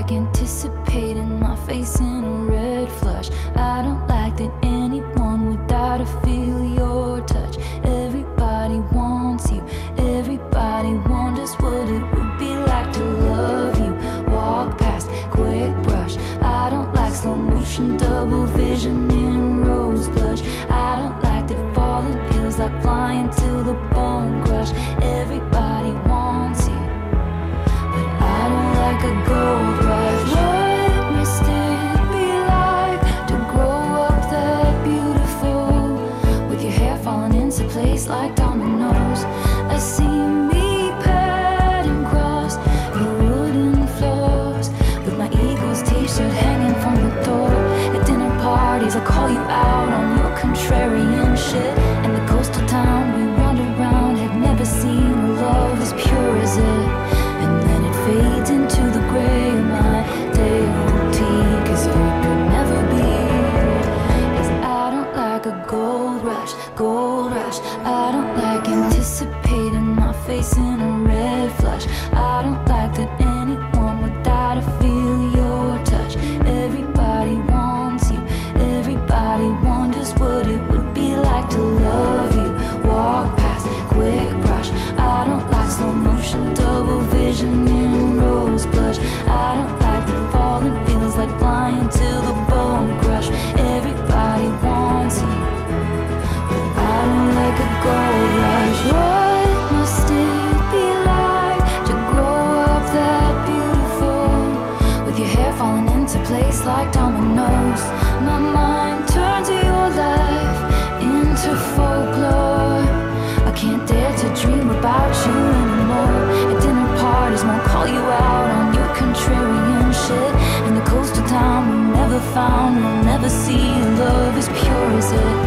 like anticipating my face in a red flush. I don't like that anyone would die to feel your touch. Everybody wants you, everybody wonders what it would be like to love you. Walk past, quick brush. I don't like slow motion, double vision in rose blush. I don't like that falling feels like flying till the bone crush. Everybody wants you, but I don't like a gold rush. What must it be like to grow up that beautiful, with your hair falling into place like dominoes? I see me padding across your wooden floors, with my Eagles t-shirt hanging from the door. At dinner parties I call you out on your contrarian shit, and the coastal town we wandered around had never seen a love as pure as it. And then it fades into the gray of my day-old tea, 'cause you could never be. 'Cause I don't like a gold rush, gold rush. I don't like anticipating my face in a red flush. I don't like that anyone would die to feel your touch. Everybody wants you, everybody wonders what it would be like to love you. Walk past, quick brush. I don't like slow motion, double vision in rose blush. I don't like the falling feels like flying till the bone crush. Everybody wants you, but I don't like a gold rush. What must it be like to grow up that beautiful, with your hair falling into place like dominoes? My mind turns your life into folklore. I can't dare to dream about you anymore. At dinner parties won't call you out on your contrarian shit. In the coastal town we never found, we'll never see love as pure as it.